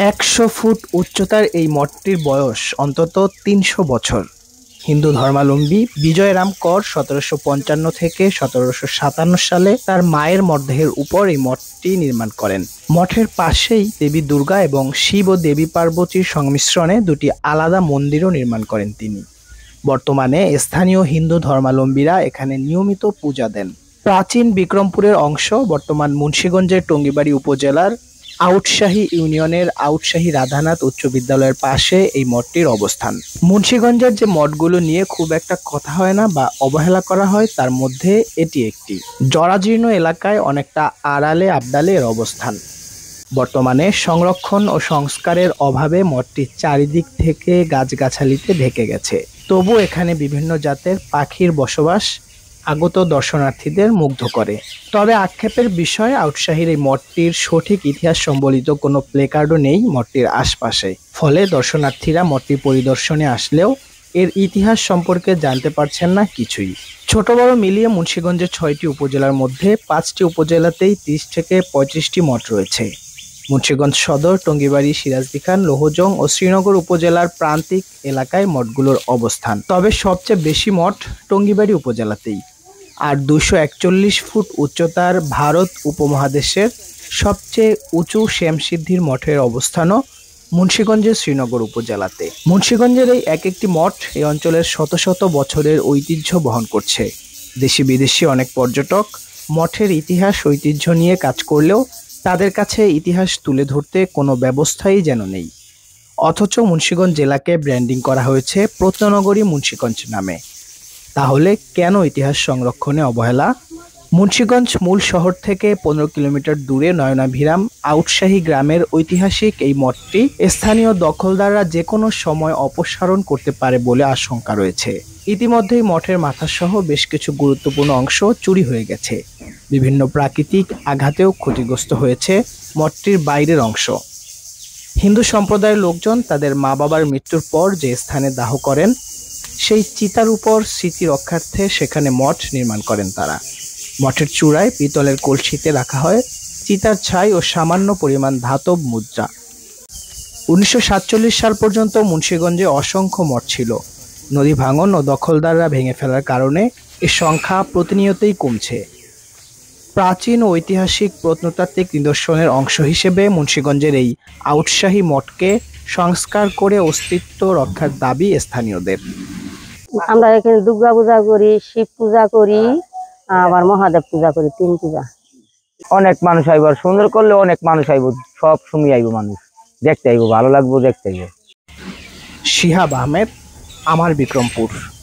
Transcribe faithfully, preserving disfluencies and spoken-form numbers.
একশো ফুট উচ্চতার এই মঠটির বয়স অন্তত তিনশো বছর। হিন্দু ধর্মাবলম্বী বিজয়রাম কর সতেরোশো পঞ্চান্ন থেকে সতেরোশো সাতান্ন সালে তার মায়ের মরদেহের উপর এই মঠটি নির্মাণ করেন। মঠের পাশেই দেবী দুর্গা এবং শিব ও দেবী পার্বতীর সংমিশ্রণে দুটি আলাদা মন্দিরও নির্মাণ করেন তিনি। বর্তমানে স্থানীয় হিন্দু ধর্মাবলম্বীরা এখানে নিয়মিত পূজা দেন। প্রাচীন বিক্রমপুরের অংশ বর্তমান মুন্সিগঞ্জের টঙ্গিবাড়ি উপজেলার আউটশাহী ইউনিয়নের আউটশাহী রাধানাথ উচ্চ বিদ্যালয়ের পাশে এই মঠটির অবস্থান। মুন্সিগঞ্জের যে মঠগুলো নিয়ে খুব একটা কথা হয় না বা অবহেলা করা হয়, তার মধ্যে এটি একটি। জরাজীর্ণ এলাকায় অনেকটা আড়ালে আবডালে এর অবস্থান। বর্তমানে সংরক্ষণ ও সংস্কারের অভাবে মঠটি চারিদিক থেকে গাছগাছালিতে ঢেকে গেছে। তবু এখানে বিভিন্ন জাতের পাখির বসবাস আগত দর্শনার্থীদের মুগ্ধ করে। তবে আক্ষেপের বিষয়, আউটশাহীর এই মঠটির সঠিক ইতিহাস সম্বলিত কোনো প্লেকার্ডও নেই মঠটির আশপাশে। ফলে দর্শনার্থীরা মঠটি পরিদর্শনে আসলেও এর ইতিহাস সম্পর্কে জানতে পারছেন না কিছুই। ছোট বড় মিলিয়ে মুন্সিগঞ্জের ছয়টি উপজেলার মধ্যে পাঁচটি উপজেলাতেই ত্রিশ থেকে পঁয়ত্রিশটি মঠ রয়েছে। মুন্সিগঞ্জ সদর, টঙ্গিবাড়ি, সিরাজদিখান, লোহজং ও শ্রীনগর উপজেলার প্রান্তিক এলাকায় মঠগুলোর অবস্থান। তবে সবচেয়ে বেশি মঠ টঙ্গিবাড়ি উপজেলাতেই। আর দুইশো একচল্লিশ ফুট উচ্চতার ভারত উপমহাদেশের সবচেয়ে উঁচু শ্যামসিদ্ধির মঠের অবস্থানও মুন্সিগঞ্জের শ্রীনগর উপজেলাতে। মুন্সিগঞ্জের এই এক একটি মঠ এই অঞ্চলের শত শত বছরের ঐতিহ্য বহন করছে। দেশি বিদেশি অনেক পর্যটক মঠের ইতিহাস ঐতিহ্য নিয়ে কাজ করলেও তাদের কাছে ইতিহাস তুলে ধরতে কোনো ব্যবস্থাই যেন নেই। অথচ মুন্সিগঞ্জ জেলাকে ব্র্যান্ডিং করা হয়েছে প্রত্ননগরী মুন্সিগঞ্জ নামে। তাহলে কেন ইতিহাস সংরক্ষণে অবহেলা? মুন্সিগঞ্জ মূল শহর থেকে পনেরো কিলোমিটার দূরে নয়নাভিরাম আউটশাহী গ্রামের ঐতিহাসিক এই মঠটি স্থানীয় দখলদাররা যে কোনো সময় অপসারণ করতে পারে বলে আশঙ্কা রয়েছে। ইতিমধ্যেই মঠের মাথাসহ বেশ কিছু গুরুত্বপূর্ণ অংশ চুরি হয়ে গেছে। বিভিন্ন প্রাকৃতিক আঘাতেও ক্ষতিগ্রস্ত হয়েছে মঠটির বাইরের অংশ। হিন্দু সম্প্রদায়ের লোকজন তাদের মা বাবার মৃত্যুর পর যে স্থানে দাহ করেন, সেই চিতার উপর স্মৃতি রক্ষার্থে সেখানে মঠ নির্মাণ করেন তারা। মঠের চূড়ায় পিতলের কলসিতে রাখা হয় চিতার ছাই ও সামান্য পরিমাণ ধাতব মুদ্রা। উনিশশো সাতচল্লিশ সাল পর্যন্ত মুন্সিগঞ্জে অসংখ্য মঠ ছিল। নদী ভাঙন ও দখলদাররা ভেঙে ফেলার কারণে এর সংখ্যা প্রতিনিয়তই কমছে। প্রাচীন ও ঐতিহাসিক প্রত্নতাত্ত্বিক নিদর্শনের অংশ হিসেবে মুন্সিগঞ্জের এই আউটশাহী মঠকে সংস্কার করে অস্তিত্ব রক্ষার দাবি স্থানীয়দের। আমরা এখানে দুর্গা পূজা করি, শিব পূজা করি, আবার মহাদেব পূজা করি, তিন পূজা। অনেক মানুষ আইব, সুন্দর করলে অনেক মানুষ আইব, সব সময় আইব, মানুষ দেখতে আইব, ভালো লাগবো দেখতে আইব। শিহাব আহমেদ, আমার বিক্রমপুর।